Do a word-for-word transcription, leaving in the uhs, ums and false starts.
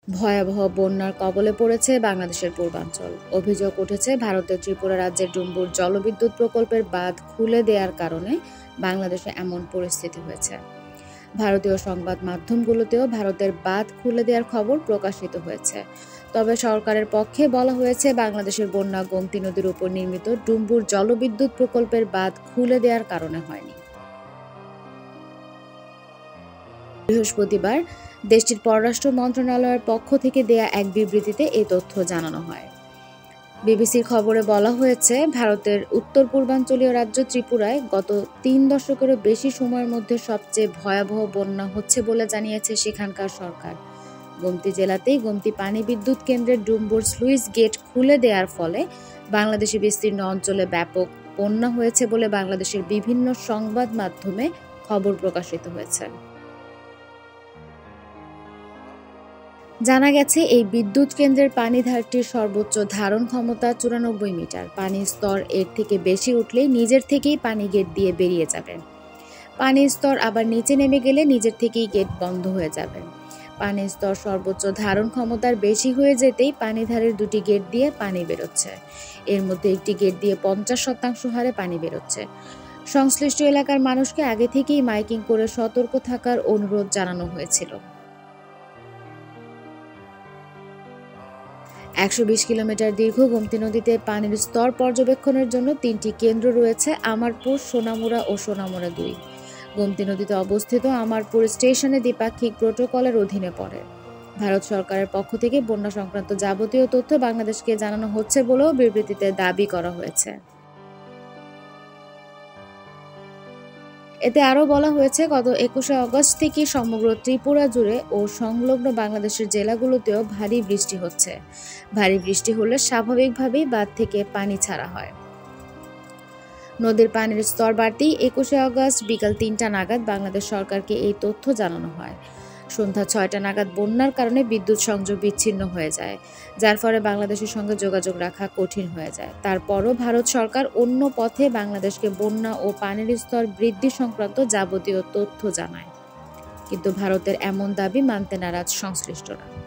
ভয়াবহ বন্যার কবলে পড়েছে বাংলাদেশের পূর্বাঞ্চল। অভিযোগ উঠেছে ভারতের ত্রিপুরা রাজ্যের ডুম্বুর জলবিদ্যুৎ প্রকল্পের বাঁধ খুলে দেওয়ার কারণে বাংলাদেশে এমন পরিস্থিতি হয়েছে। ভারতীয় সংবাদ মাধ্যমগুলোতেও ভারতের বাঁধ খুলে দেওয়ার খবর প্রকাশিত হয়েছে। তবে সরকারের পক্ষে বলা হয়েছে বাংলাদেশের বন্যা গোমতী নদীর উপর নির্মিত ডুম্বুর জলবিদ্যুৎ প্রকল্পের বাঁধ খুলে দেওয়ার কারণে হয়নি। বৃহস্পতিবার দেশটির পররাষ্ট্র মন্ত্রণালয়ের পক্ষ থেকে দেয়া এক বিবৃতিতে এই তথ্য জানানো হয়। বিবিসির খবরে বলা হয়েছে, ভারতের উত্তর পূর্বাঞ্চলীয় রাজ্য ত্রিপুরায় গত তিন দশকেরও বেশি সময়ের মধ্যে সবচেয়ে ভয়াবহ বন্যা হচ্ছে বলে জানিয়েছে সেখানকার সরকার। গোমতী জেলাতেই গোমতী পানি বিদ্যুৎ কেন্দ্রের ডুম্বুর স্লুইস গেট খুলে দেওয়ার ফলে বাংলাদেশি বিস্তীর্ণ অঞ্চলে ব্যাপক বন্যা হয়েছে বলে বাংলাদেশের বিভিন্ন সংবাদ মাধ্যমে খবর প্রকাশিত হয়েছে। জানা গেছে, এই বিদ্যুৎ কেন্দ্রের পানিধারটির সর্বোচ্চ ধারণ ক্ষমতা চুরানব্বই মিটার। পানির স্তর এর থেকে বেশি উঠলেই নিজের থেকেই পানি গেট দিয়ে বেরিয়ে যাবে। পানির স্তর আবার নিচে নেমে গেলে নিজের থেকেই গেট বন্ধ হয়ে যাবে। পানির স্তর সর্বোচ্চ ধারণ ক্ষমতার বেশি হয়ে যেতেই পানিধারের দুটি গেট দিয়ে পানি বেরোচ্ছে। এর মধ্যে একটি গেট দিয়ে পঞ্চাশ শতাংশ হারে পানি বেরোচ্ছে। সংশ্লিষ্ট এলাকার মানুষকে আগে থেকেই মাইকিং করে সতর্ক থাকার অনুরোধ জানানো হয়েছিল। একশো বিশ কিলোমিটার দীর্ঘ গোমতী নদীতে পানির স্তর পর্যবেক্ষণের জন্য তিনটি কেন্দ্র রয়েছে: আমারপুর, সোনামুড়া ও সোনামুড়া দুই। গোমতী নদীতে অবস্থিত আমারপুর স্টেশনে দ্বিপাক্ষিক প্রোটোকলের অধীনে পড়ে। ভারত সরকারের পক্ষ থেকে বন্যা সংক্রান্ত যাবতীয় তথ্য বাংলাদেশকে জানানো হচ্ছে বলেও বিবৃতিতে দাবি করা হয়েছে। এতে আরও বলা হয়েছে, গত একুশে আগস্ট থেকে সমগ্র ত্রিপুরা জুড়ে ও সংলগ্ন বাংলাদেশের জেলাগুলোতেও ভারী বৃষ্টি হচ্ছে। ভারী বৃষ্টি হলে স্বাভাবিকভাবেই বাঁধ থেকে পানি ছাড়া হয়। নদীর পানির স্তর বাড়তেই একুশে আগস্ট বিকাল তিনটা নাগাদ বাংলাদেশ সরকারকে এই তথ্য জানানো হয়। সন্ধ্যা ছয়টা নাগাদ বন্যার কারণে বিদ্যুৎ সংযোগ বিচ্ছিন্ন হয়ে যায়, যার ফলে বাংলাদেশের সঙ্গে যোগাযোগ রাখা কঠিন হয়ে যায়। তারপরও ভারত সরকার অন্য পথে বাংলাদেশকে বন্যা ও পানির স্তর বৃদ্ধি সংক্রান্ত যাবতীয় তথ্য জানায়, কিন্তু ভারতের এমন দাবি মানতে নারাজ সংশ্লিষ্টরা।